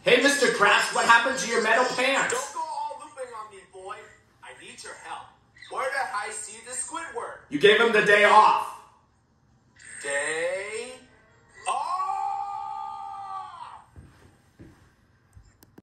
Hey, Mr. Krabs, what happened to your metal pants? Don't go all looping on me, boy. I need your help. Where did I see the Squidward? You gave him the day off.